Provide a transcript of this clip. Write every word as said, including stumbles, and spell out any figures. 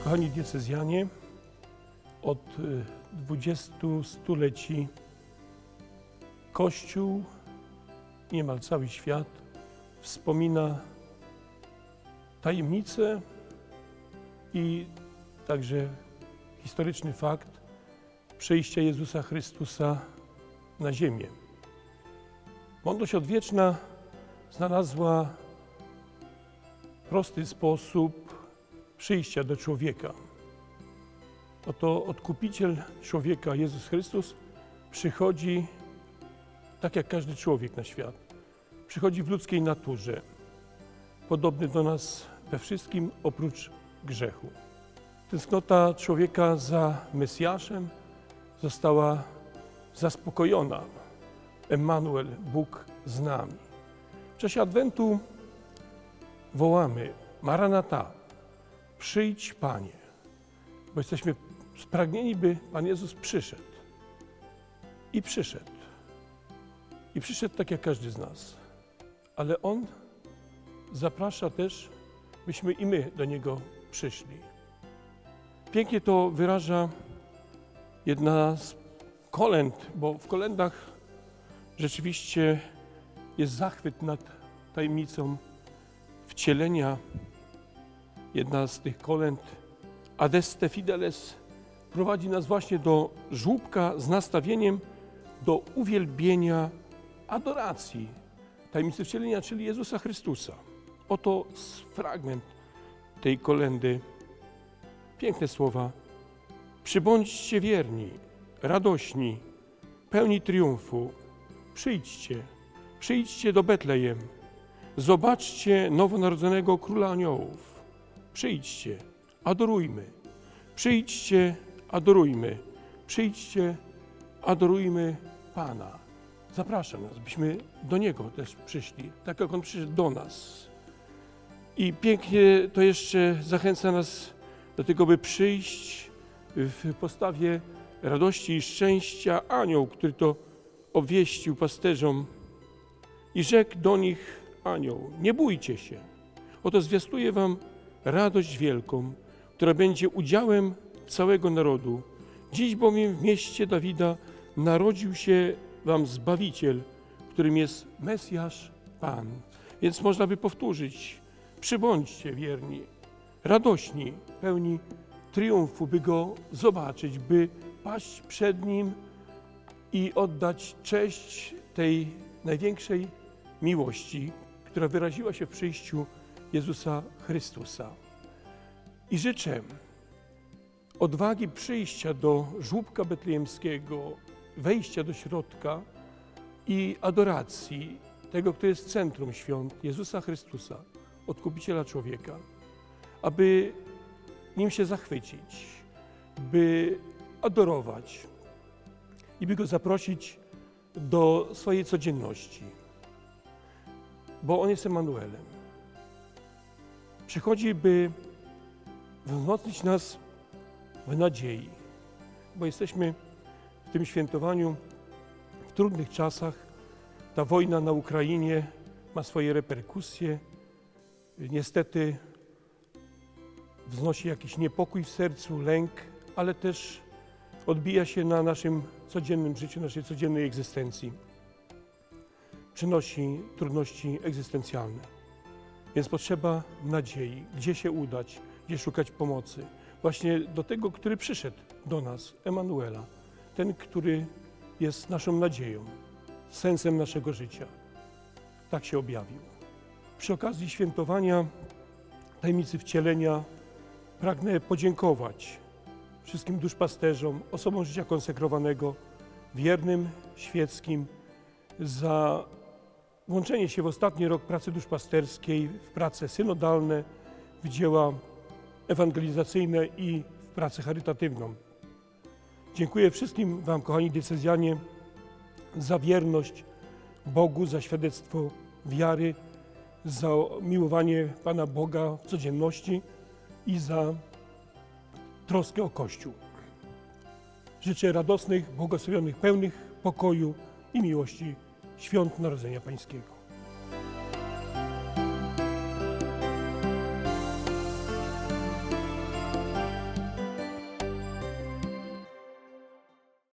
Kochani diecezjanie, od dwudziestu stuleci Kościół, niemal cały świat, wspomina tajemnicę i także historyczny fakt przyjścia Jezusa Chrystusa na ziemię. Mądrość odwieczna znalazła prosty sposób przyjścia do człowieka. Oto Odkupiciel człowieka, Jezus Chrystus, przychodzi tak jak każdy człowiek na świat. Przychodzi w ludzkiej naturze, podobny do nas we wszystkim oprócz grzechu. Tęsknota człowieka za Mesjaszem została zaspokojona. Emmanuel, Bóg z nami. W czasie Adwentu wołamy: Maranata, przyjdź Panie, bo jesteśmy spragnieni, by Pan Jezus przyszedł. I przyszedł. I przyszedł tak jak każdy z nas. Ale On zaprasza też, byśmy i my do Niego przyszli. Pięknie to wyraża jedna z kolęd, bo w kolędach rzeczywiście jest zachwyt nad tajemnicą wcielenia. Jedna z tych kolęd, Adeste Fideles, prowadzi nas właśnie do żłóbka z nastawieniem do uwielbienia, adoracji tajemnicy wcielenia, czyli Jezusa Chrystusa. Oto fragment tej kolędy. Piękne słowa. Przybądźcie wierni, radośni, pełni triumfu. Przyjdźcie, przyjdźcie do Betlejem. Zobaczcie nowonarodzonego Króla Aniołów. Przyjdźcie, adorujmy. Przyjdźcie, adorujmy. Przyjdźcie, adorujmy Pana. Zapraszam nas, byśmy do Niego też przyszli, tak jak On przyszedł do nas. I pięknie to jeszcze zachęca nas do tego, by przyjść w postawie radości i szczęścia anioł, który to obwieścił pasterzom i rzekł do nich anioł: nie bójcie się, oto zwiastuję wam radość wielką, która będzie udziałem całego narodu. Dziś bowiem w mieście Dawida narodził się wam Zbawiciel, którym jest Mesjasz Pan. Więc można by powtórzyć: przybądźcie wierni, radośni, pełni triumfu, by Go zobaczyć, by paść przed Nim i oddać cześć tej największej miłości, która wyraziła się w przyjściu Jezusa Chrystusa. I życzę odwagi przyjścia do żłóbka betlejemskiego, wejścia do środka i adoracji tego, kto jest centrum świąt, Jezusa Chrystusa, Odkupiciela człowieka, aby Nim się zachwycić, by adorować i by Go zaprosić do swojej codzienności, bo On jest Emmanuelem. Przychodzi, by wzmocnić nas w nadziei, bo jesteśmy w tym świętowaniu w trudnych czasach. Ta wojna na Ukrainie ma swoje reperkusje. Niestety wznosi jakiś niepokój w sercu, lęk, ale też odbija się na naszym codziennym życiu, naszej codziennej egzystencji. Przynosi trudności egzystencjalne. Więc potrzeba nadziei, gdzie się udać, gdzie szukać pomocy. Właśnie do tego, który przyszedł do nas, Emmanuela. Ten, który jest naszą nadzieją, sensem naszego życia. Tak się objawił. Przy okazji świętowania tajemnicy wcielenia pragnę podziękować wszystkim duszpasterzom, osobom życia konsekrowanego, wiernym, świeckim, za włączenie się w ostatni rok pracy duszpasterskiej, w prace synodalne, w dzieła ewangelizacyjne i w pracę charytatywną. Dziękuję wszystkim wam, kochani diecezjanie, za wierność Bogu, za świadectwo wiary, za miłowanie Pana Boga w codzienności i za troskę o Kościół. Życzę radosnych, błogosławionych, pełnych pokoju i miłości świąt Narodzenia Pańskiego.